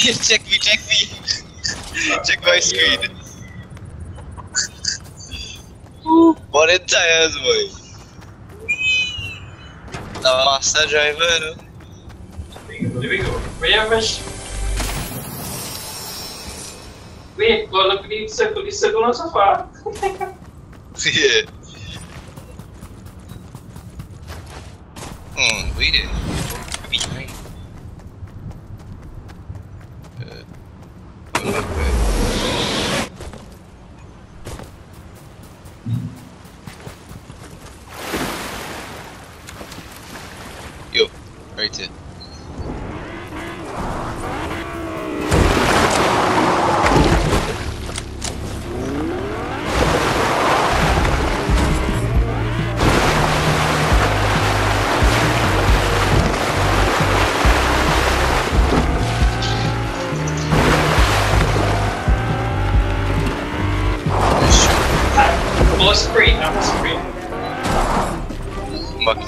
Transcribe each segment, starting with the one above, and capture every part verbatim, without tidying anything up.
Check me, check me. Check my screen. What in tires, boy? The master driver. There we go. Where was? Wait, go look at the circle. The circle not so far. Yeah. Hmm, wait it. Behind. Uh, Yo, right here. Full screen, not full screen. Fuck.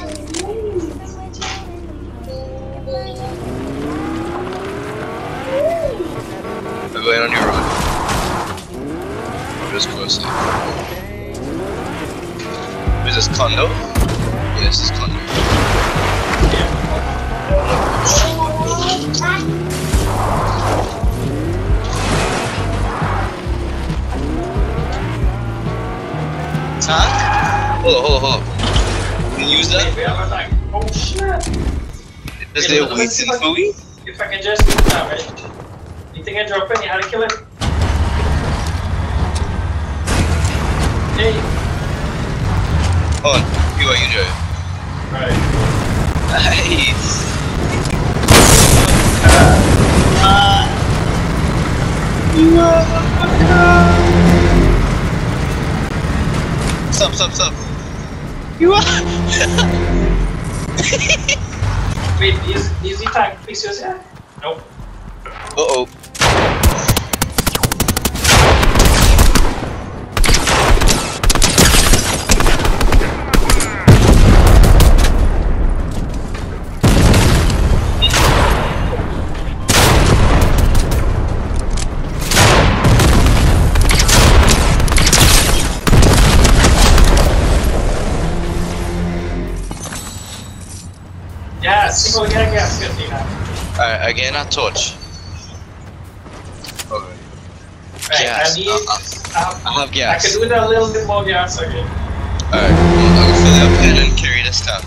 I'm going on your road. I'm just crossing. Is this condo? Yeah, this is condo. Tank? Hold on, hold on, hold on. Can you use that? Oh shit! Is there waiting for me? If I can just do that, right? You think I drop in? You had to kill it? Hey! Hold on, you are you drive. Right. Nice! Stop, stop, stop! You are! Wait, is, is the tank fixed yet? Nope. Uh-oh. Yeah, single get a gas container. Alright, again a torch. Okay. Right, Gas. I need. I, I, I, I have I gas. can do with a little bit more gas again. Alright, I'll fill it up and then carry this tank.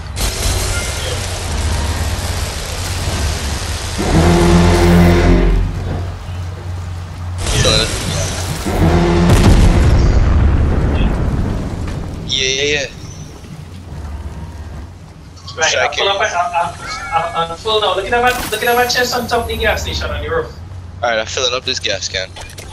Fill it. Yeah, yeah, yeah. Right, Should I I'm full up. carry- I'm, I'm, I'm full now. Look at that. Look at that chest on top of the gas station on the roof. Alright, I'm filling up this gas can.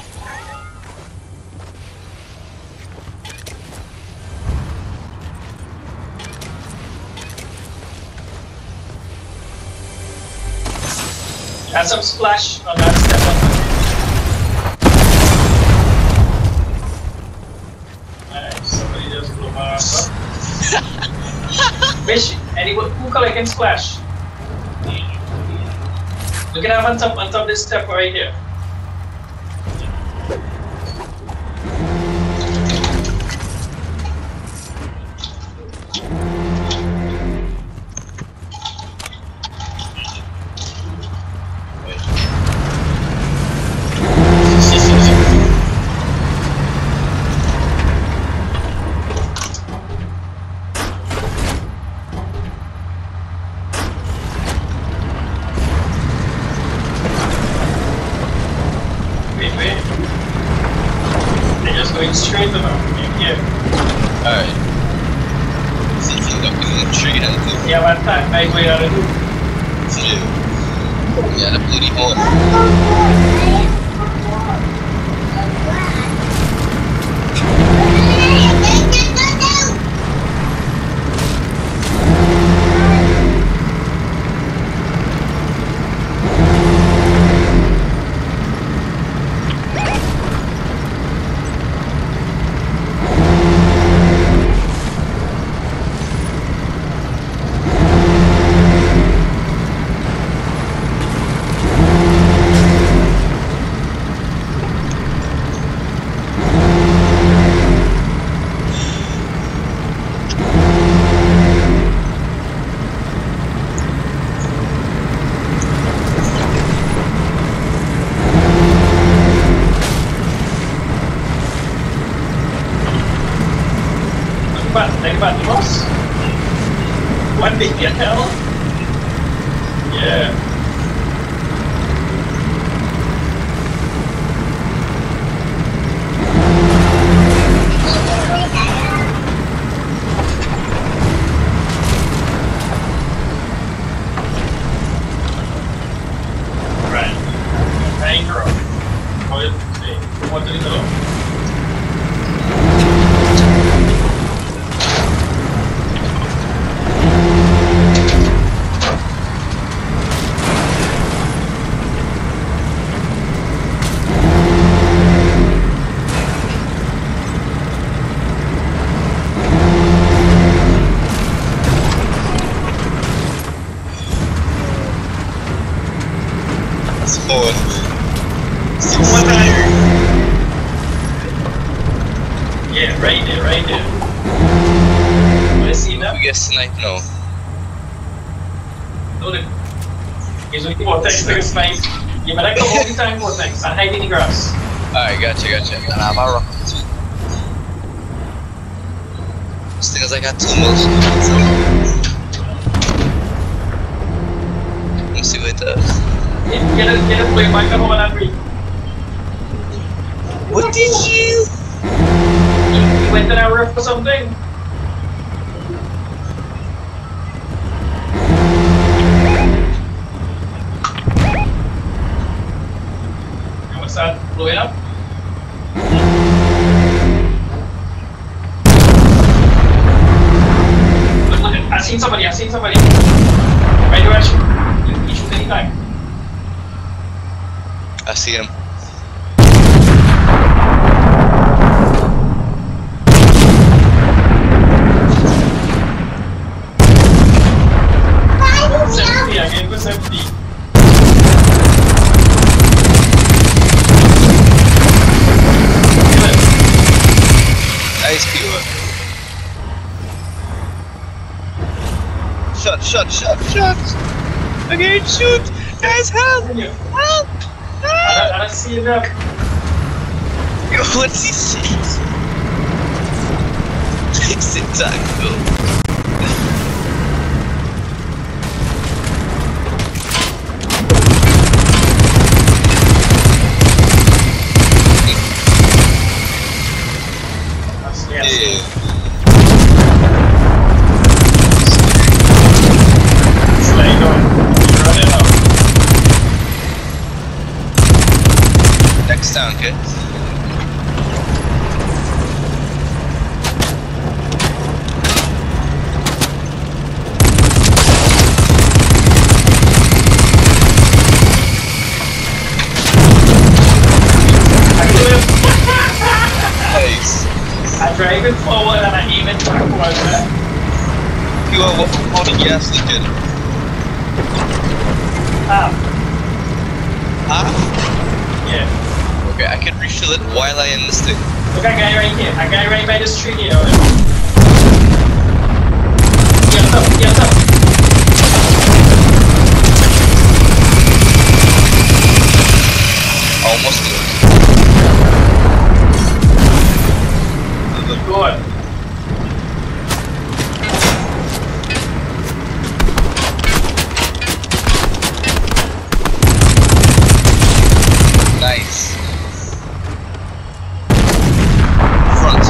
Add some splash on that step. Alright, somebody just blew my ass up. Fish, anyone who collecting splash? Look at that on top, on top of this step right here. Wait, wait. They're just going straight to them. Yeah. Alright. See if you got me in the tree and everything. Yeah, one time, I go out and do. Yeah. Yeah, the bloody horn. about think about the boss. What the hell? Yeah. Right. Anger. What did it go? Yeah, right there, right there. Let's see now. We get sniped now. No, the. He's looking for text to snipe. Yeah, but I go all the time for text. I hide in the grass. Alright, gotcha, gotcha. And I'm a rock. This thing is like a two motion. Let's see what it does. Get a get a play back up on that week. What did you? You went to that roof or something? And what's that? Blowing up? Look, look, I seen somebody, I seen somebody. Right direction. You, you shoot anytime. I see him. seventy, I gave him seventy. Nice pure. Shot, shot, shot, shot! I can't shoot! Guys, help! Help! I, I don't see enough. Yo, what's he saying? Sit tight, go. Yes. Slay going. Run it up. Next down, kids. Nice. I drive it forward and I aim it backwards. Eh? You are on the gas leaking. Ah. Ah? Yeah. Okay, I can refill it while I am this thing. Look at a guy right here. A guy right by this tree here. Get up, get up. Almost good. Good. Nice. Front.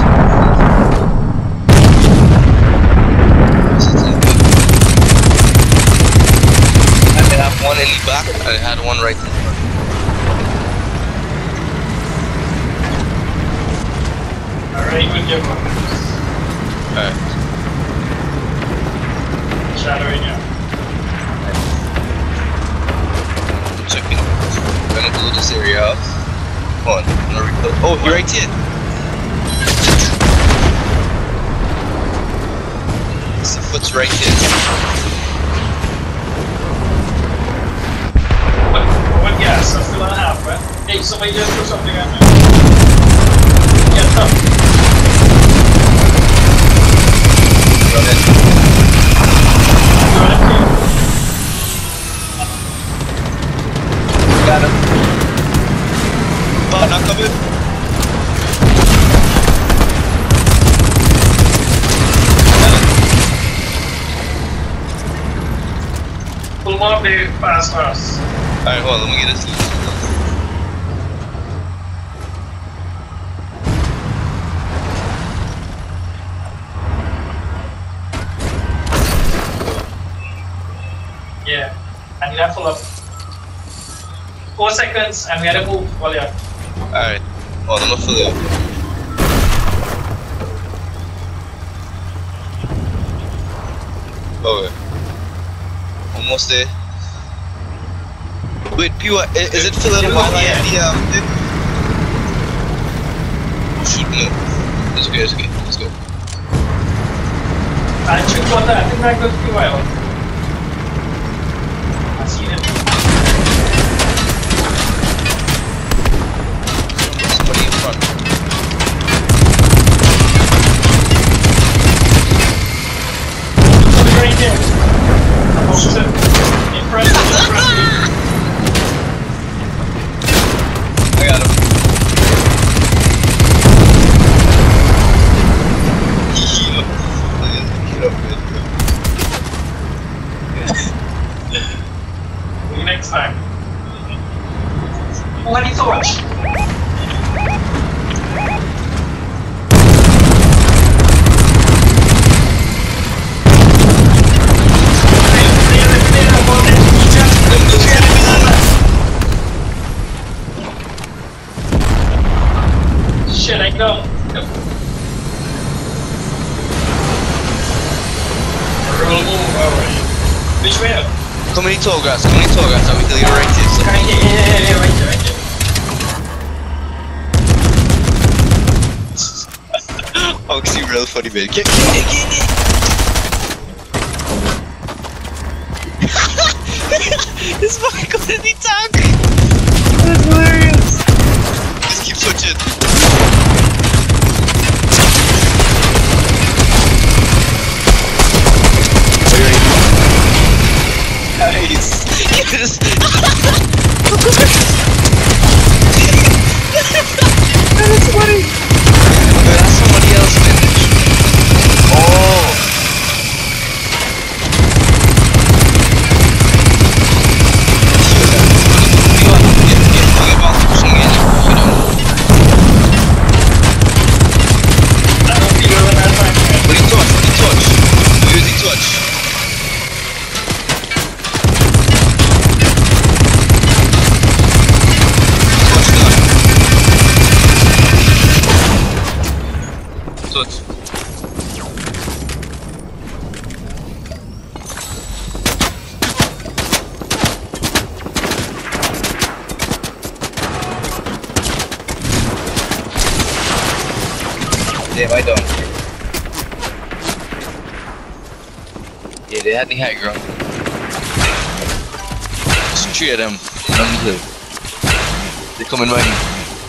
I did have one in the back, I had one right in front. Alright, good give up. Alright. Shadowing now. Checking. I'm gonna blow this area up. Come on, I'm gonna reload. Oh, you're right here. It's the foot's right here. What, what gas? I'm still on half, right? Hey, somebody just threw something at me. Get up. Run it. Run it, too. Got him. Oh, not coming. more of the fast fast. Alright, hold on, let me get this. Yeah, I need that pull up. Four seconds, and we gotta move while you're. Alright, hold on, I'm gonna fill it up. Okay. Almost there. Wait, P Y, is, is it filling up? Yeah. Yeah, yeah. Shoot, no. It's okay, it's okay. Let's go. I shoot water, I think that goes pretty well. I see it. Somebody in front. Somebody right there. Opposite. In front, in front. I got him. Heal up. Heal up, See you next time. Who had the torch? Shit, I know. Roll move already. Which way up? Come many tall grass, come many tall grass, I'm gonna get right here. So. Right here, yeah, yeah, yeah, right there, right there. Oh, see, real funny, man. Get, get, get it! This fucking quality tank! That's hilarious! Just keep switching. Nice! Yes! That is funny! No, that's somebody else, man. Oh! Damn, I don't. Yeah, they had me high ground. Just three of them on the hill. They come in my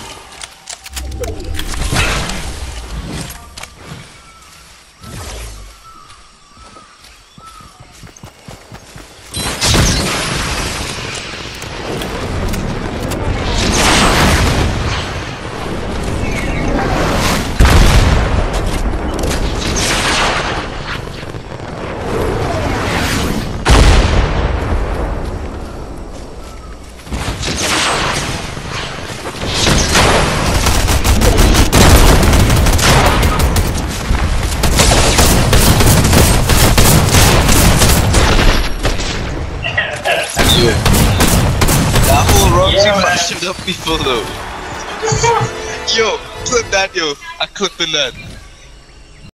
that whole rock Yeah, team mashed up people though. Yo, clip that, yo. I clipping that.